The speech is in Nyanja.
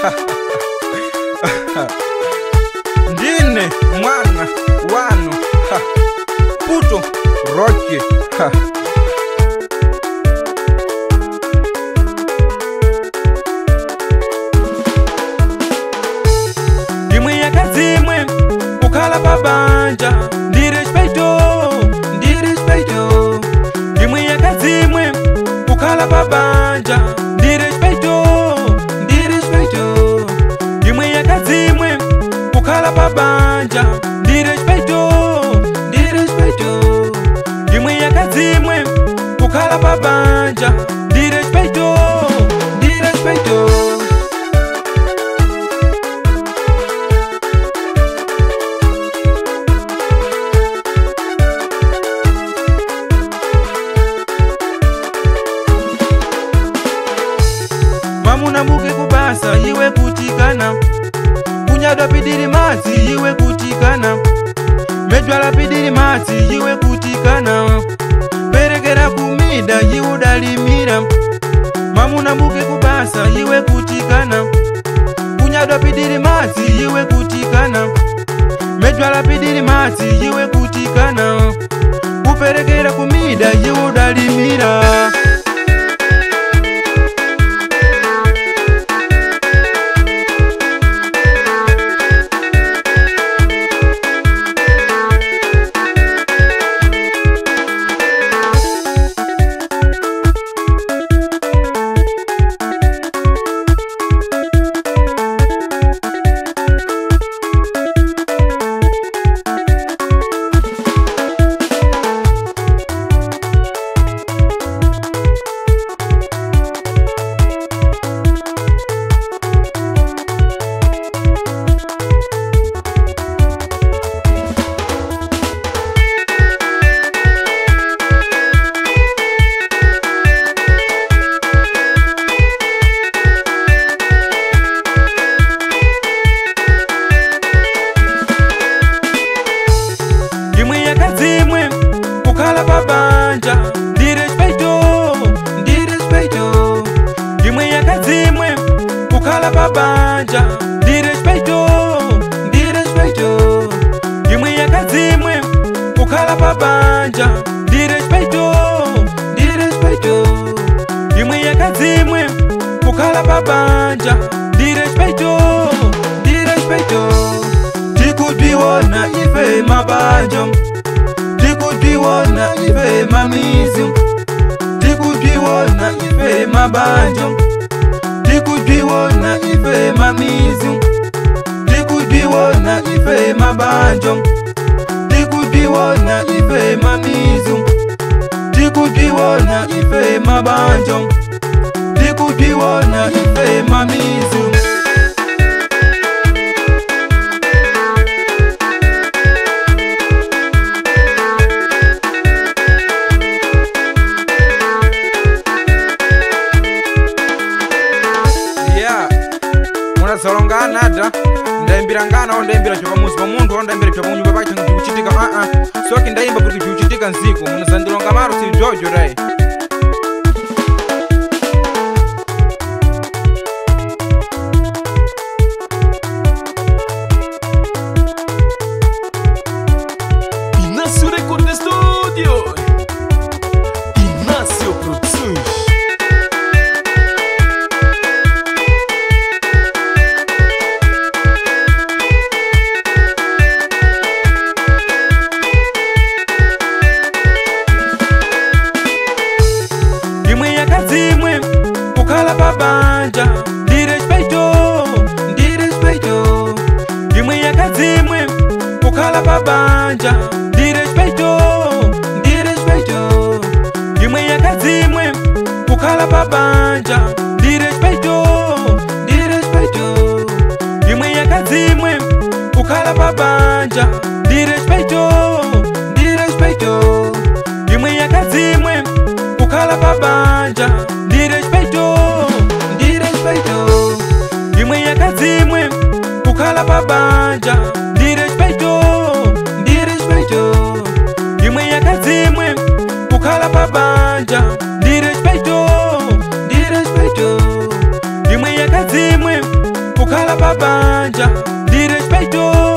Ndine mwana wanu Puto Rocky Dimwe yakadzimwe kukhala pabanja ndirespeito Dimwe yakadzimwe kukhala pabanja ndirespeito Dimwe yakadzimwe kukhala pabanja ndirespeito Dimwe yakadzimwe kukhala pabanja ndirespeito Mamuna muke kubasa iwe kutikana Kunyadwa pidiri madzi iwe kutikana Medwala pidiri madzi iwe kutikana Perekera kumida iwe udalimira Mamuna muke kubasa iwe kutikana Kunyadwa pidiri madzi iwe kutikana Medwala pidiri madzi iwe kutikana Kuperekera kumida iwe udalimira Dimwe yakadzimwe kukhala pabanja ndirespeito Dimwe yakadzimwe kukhala pabanja ndirespeito Dimwe yakadzimwe kukhala pabanja ndirespeito Dimwe yakadzimwe kukhala pabanja ndirespeito Tikudviwona ife mabanjo Tikudviwona ife mamizi Tikudviwona ife mabanjo Tikudviwona ife mamizi Tikudviwona ife mabanjo Tikudviwona ife mamizi Tikudviwona ife mabanjo Tikudviwona ife mamizi Solonga nada ndaimbira ngana ndaimbira choka muzi pamundu ndaimbira choka munyumba pake kuchitika soki ndaimba kuti kuchitika nziku munozandilonga maro si jojo dai Inácio Record Studio Inácio Produções Dimwe yakadzimwe kukhala pabanja ndirespeito Dimwe yakadzimwe kukhala pabanja ndirespeito Dimwe yakadzimwe kukhala pabanja ndirespeito Dimwe yakadzimwe kukhala pabanja ndirespeito Dimwe yakadzimwe kukhala pabanja ndirespeito Dimwe yakadzimwe kukhala pabanja ndirespeito Dimwe yakadzimwe kukhala pabanja ndirespeito kukhala pabanja ndi respeto